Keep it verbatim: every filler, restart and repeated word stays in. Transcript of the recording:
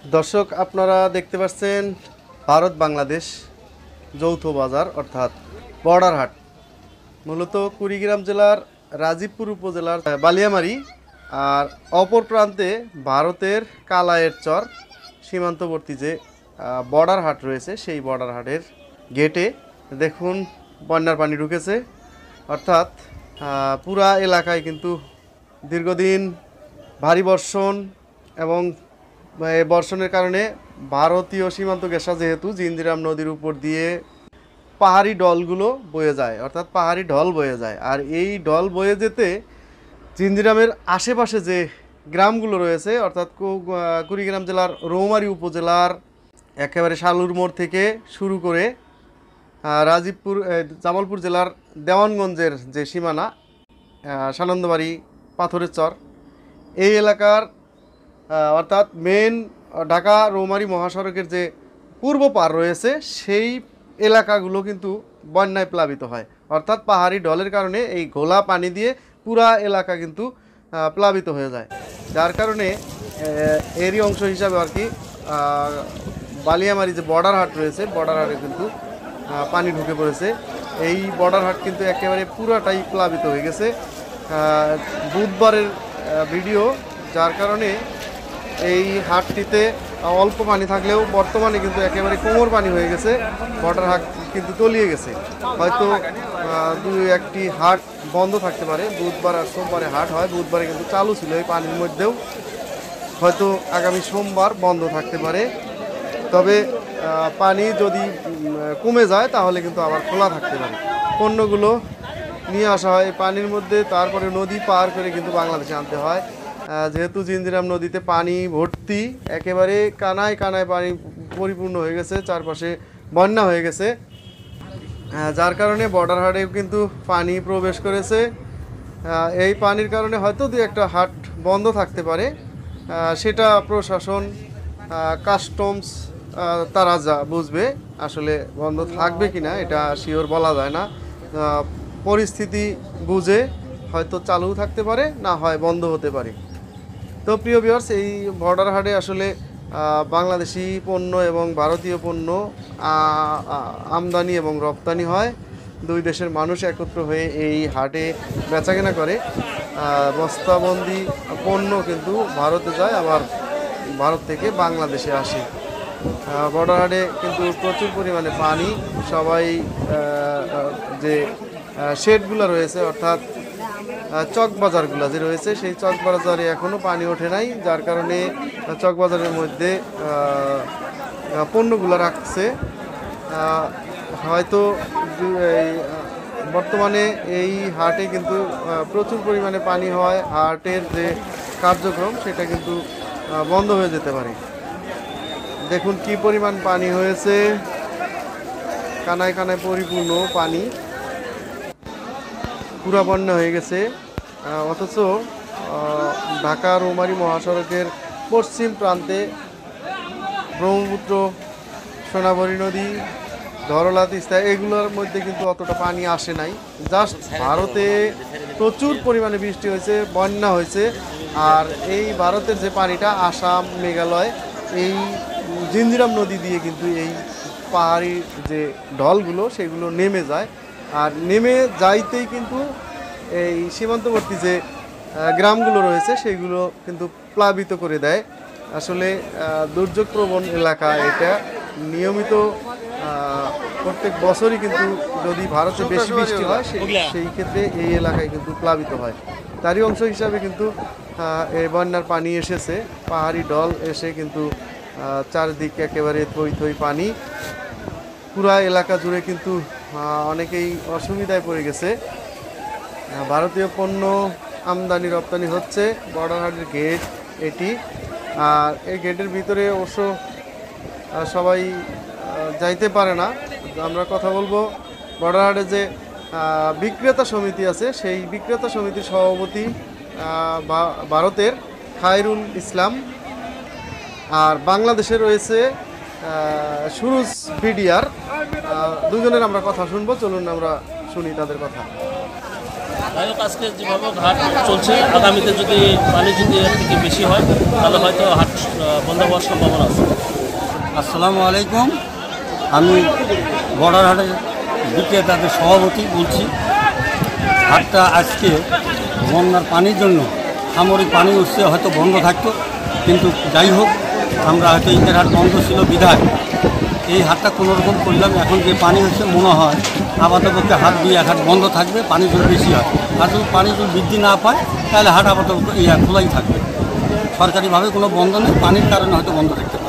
দর্শক আপনারা দেখতে পাচ্ছেন ভারত বাংলাদেশ যৌথ বাজার অর্থাৎ বর্ডার হাট। মূলত কুড়িগ্রাম জেলার রাজীবপুর উপজেলার বালিয়ামারি আর অপর প্রান্তে ভারতের কালায়ের চর সীমান্তবর্তী যে বর্ডার হাট রয়েছে সেই বর্ডার হাটের গেটে দেখুন বন্যার পানি ঢুকেছে। অর্থাৎ পুরা এলাকায় কিন্তু দীর্ঘদিন ভারী বর্ষণ এবং এই বর্ষণের কারণে ভারতীয় সীমান্ত ঘেঁষা যেহেতু জিঞ্জিরাম নদীর উপর দিয়ে পাহাড়ি ঢলগুলো বয়ে যায়, অর্থাৎ পাহাড়ি ঢল বয়ে যায়। আর এই ঢল বয়ে যেতে জিঞ্জিরামের আশেপাশে যে গ্রামগুলো রয়েছে অর্থাৎ কুড়িগ্রাম জেলার রৌমারী উপজেলার একেবারে শালুর মোড় থেকে শুরু করে রাজীবপুর জামালপুর জেলার দেওয়ানগঞ্জের যে সীমানা সানন্দবাড়ি পাথরের চর এই এলাকার অর্থাৎ মেন ঢাকা রৌমারী মহাসড়কের যে পূর্ব পার রয়েছে সেই এলাকাগুলো কিন্তু বন্যায় প্লাবিত হয়। অর্থাৎ পাহাড়ি ঢলের কারণে এই ঘোলা পানি দিয়ে পুরা এলাকা কিন্তু প্লাবিত হয়ে যায়, যার কারণে এরই অংশ হিসাবে আর কি বালিয়ামারি যে বর্ডার হাট রয়েছে বর্ডার হাটে কিন্তু পানি ঢুকে পড়েছে। এই বর্ডার হাট কিন্তু একেবারে পুরাটাই প্লাবিত হয়ে গেছে। বুধবারের ভিডিও, যার কারণে এই হাটটিতে অল্প পানি থাকলেও বর্তমানে কিন্তু একেবারে কোমর পানি হয়ে গেছে। বর্ডার হাট কিন্তু তলিয়ে গেছে। হয়তো দুই একটি হাট বন্ধ থাকতে পারে, বুধবার আর সোমবারে হাট হয়, বুধবারে কিন্তু চালু ছিল এই পানির মধ্যেও, হয়তো আগামী সোমবার বন্ধ থাকতে পারে। তবে পানি যদি কমে যায় তাহলে কিন্তু আবার খোলা থাকতে পারে। পণ্যগুলো নিয়ে আসা হয় পানির মধ্যে, তারপরে নদী পার করে কিন্তু বাংলাদেশে আনতে হয়। যেহেতু জিঞ্জিরাম নদীতে পানি ভর্তি, একেবারে কানায় কানায় পানি পরিপূর্ণ হয়ে গেছে, চারপাশে বন্যা হয়ে গেছে, যার কারণে বর্ডার হাটেও কিন্তু পানি প্রবেশ করেছে। এই পানির কারণে হয়তো দু একটা হাট বন্ধ থাকতে পারে, সেটা প্রশাসন কাস্টমস তারা যা বুঝবে। আসলে বন্ধ থাকবে কিনা এটা শিওর বলা যায় না, পরিস্থিতি বুঝে হয়তো চালু থাকতে পারে, না হয় বন্ধ হতে পারে। তো প্রিয় ভিউয়ার্স, এই বর্ডার হাটে আসলে বাংলাদেশি পণ্য এবং ভারতীয় পণ্য আমদানি এবং রপ্তানি হয়। দুই দেশের মানুষ একত্র হয়ে এই হাটে বেচাকেনা করে। বস্তাবন্দি পণ্য কিন্তু ভারতে যায়, আবার ভারত থেকে বাংলাদেশে আসে। বর্ডার হাটে কিন্তু প্রচুর পরিমাণে পানি। সবাই যে শেডগুলো রয়েছে অর্থাৎ চক বাজারগুলো যে রয়েছে সেই চক বাজারে এখনও পানি ওঠে নাই, যার কারণে চক বাজারের মধ্যে পণ্যগুলো রাখছে। হয়তো বর্তমানে এই হাটে কিন্তু প্রচুর পরিমাণে পানি হয়, হাটের যে কার্যক্রম সেটা কিন্তু বন্ধ হয়ে যেতে পারে। দেখুন কি পরিমাণ পানি হয়েছে, কানায় কানায় পরিপূর্ণ পানি, পুরা বন্যা হয়ে গেছে। অথচ ঢাকা রৌমারী মহাসড়কের পশ্চিম প্রান্তে ব্রহ্মপুত্র, সোনাবরী নদী, ধরলা, তিস্তা এগুলোর মধ্যে কিন্তু অতটা পানি আসে নাই। জাস্ট ভারতে প্রচুর পরিমাণে বৃষ্টি হয়েছে, বন্যা হয়েছে, আর এই ভারতের যে পানিটা আসাম, মেঘালয় এই জিঞ্জিরাম নদী দিয়ে কিন্তু এই পাহাড়ি যে ঢলগুলো সেগুলো নেমে যায়। আর নেমে যাইতেই কিন্তু এই সীমান্তবর্তী যে গ্রামগুলো রয়েছে সেগুলো কিন্তু প্লাবিত করে দেয়। আসলে দুর্যোগপ্রবণ এলাকা এটা, নিয়মিত প্রত্যেক বছরই কিন্তু যদি ভারতে বেশি বৃষ্টি হয় সেই ক্ষেত্রে এই এলাকায় কিন্তু প্লাবিত হয়। তারই অংশ হিসাবে কিন্তু এই বন্যার পানি এসেছে, পাহাড়ি ঢল এসে কিন্তু চারদিকে একেবারে থই থই পানি, পুরা এলাকা জুড়ে কিন্তু অনেকেই অসুবিধায় পড়ে গেছে। ভারতীয় পণ্য আমদানি রপ্তানি হচ্ছে। বর্ডার হাটের গেট এটি, আর এই গেটের ভিতরে অবশ্য সবাই যাইতে পারে না। আমরা কথা বলবো বর্ডার হাটে যে বিক্রেতা সমিতি আছে সেই বিক্রেতা সমিতির সভাপতি ভারতের খায়রুল ইসলাম, আর বাংলাদেশে রয়েছে সুরুজ বিডিআর। দুজনের আমরা কথা শুনবো, চলুন আমরা শুনি তাদের কথা। যাই হোক, আজকে যেভাবে হাট চলছে, আগামীতে যদি পানি যদি এর থেকে বেশি হয় তাহলে হয়তো হাট বন্ধ হওয়ার সম্ভাবনা আছে। আসসালামু আলাইকুম, আমি বর্ডার হাটের বিক্রেতাদের সভাপতি বলছি। হাটটা আজকে বন্যার পানির জন্য সামরিক পানি উঠছে, হয়তো বন্ধ থাকতো, কিন্তু যাই হোক আমরা হয়তো ঈদের হাট বন্ধ ছিল বিধায় এই হাটটা কোনোরকম করলাম। এখন যে পানি হচ্ছে মনে হয় আপাতপক্ষে হাট দুই এক হাট বন্ধ থাকবে, পানি যদি বেশি হয়। আর যদি পানি যদি বৃদ্ধি না পায় তাহলে হাট আপাতপক্ষে এই খোলাই থাকবে। সরকারিভাবে কোনো বন্ধ নেই, পানির কারণে হয়তো বন্ধ থাকতে পারে।